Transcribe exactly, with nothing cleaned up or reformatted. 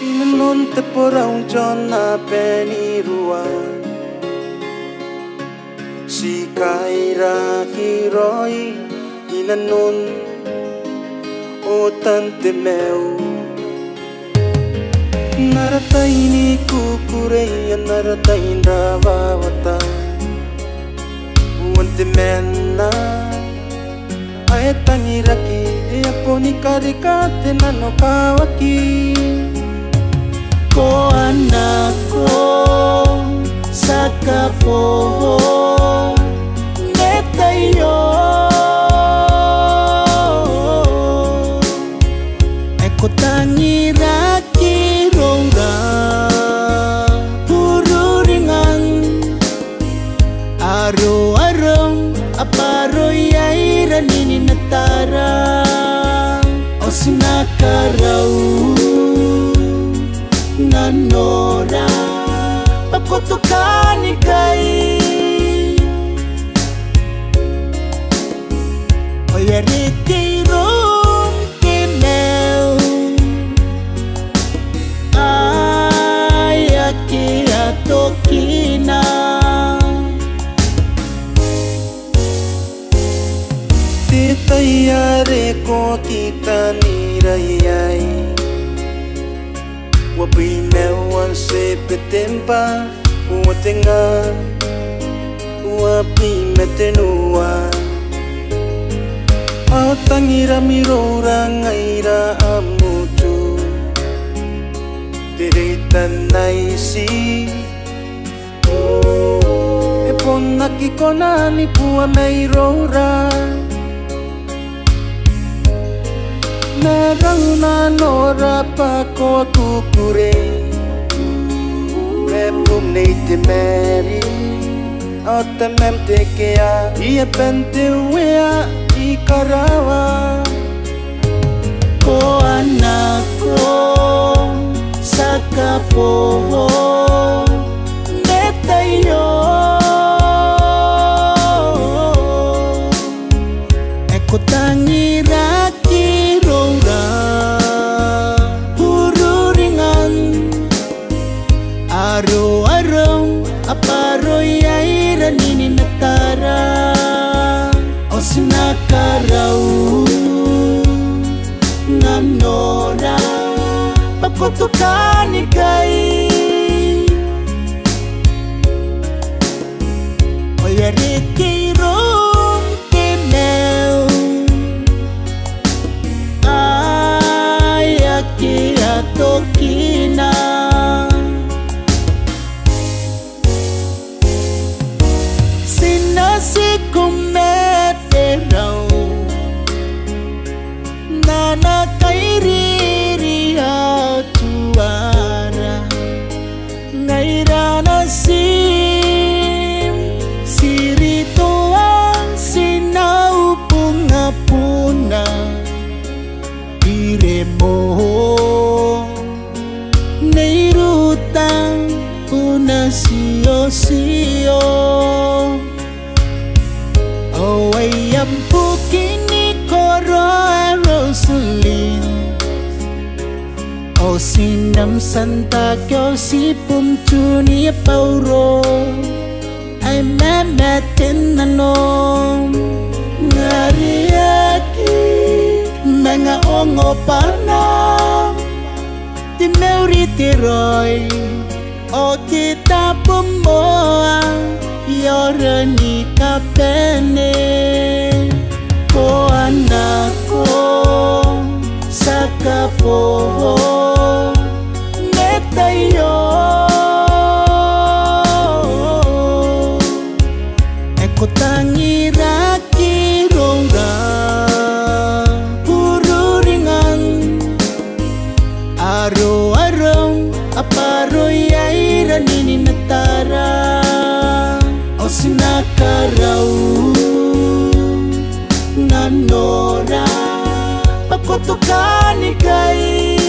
Inanon te porão jona peni rua Si kaira hiroi Inanon o tante meu Naratai ni kukurei naratai rawawata Uante mena Ae tangiraki e aponi karikate nano kawaki Ko anako sakapo netayo Eko tangiraki ronga Pururingan Aro arong aparo yaira nini natara Osinakarau nanora pakotukani kai Oyariti rum timeu Ayaki atokina Titayare ko kita nirayay Wabi mewan se petempa Uwatenga Wabi metenua Atangira mirora ngaira amutu Dirita naisi Epon nakikonani pua meirora Narang nanora pako kukure Mepum neite meri Ota mem tekea Ia pente wea ikarawa Ko anako sakapo netayo Eko tangiraki ronga Pururingan Aro arong aparo yaira nini natara Osinakarau nanora pakotukani kai Oyariki rum timeu Ayaki atokina Sinasi kumeterau Nana kairiri atuara Ngaira nasim Siritoa sinau pungapuna Iremo Neirutang una sio-sio Away ang pukini koro Rosalyn O sinam santa kyo si pumchuni pauro Ay memetin nanom Ngariaki Mga ongo panam Di meuri tiroy O tita pumoa Yorani kapene Ko anako sakapo netayo Eko tangiraki ronga Pururingan Aro arong aparo yaira nini natara Osinakarau nanora pakotukani kai